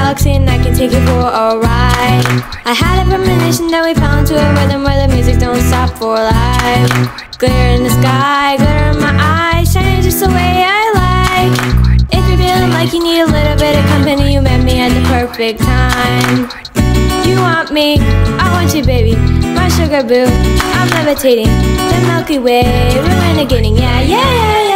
galaxy and I can take you for a ride. I had a premonition that we fell into a rhythm where the music don't stop for life. Glitter in the sky, glitter in my eyes, shining just the way I like. If you're feeling like you need a little bit of company, you met me at the perfect time. You want me, I want you, baby, my sugar boo. I'm levitating, the Milky Way, we're renegading, yeah, yeah, yeah, yeah.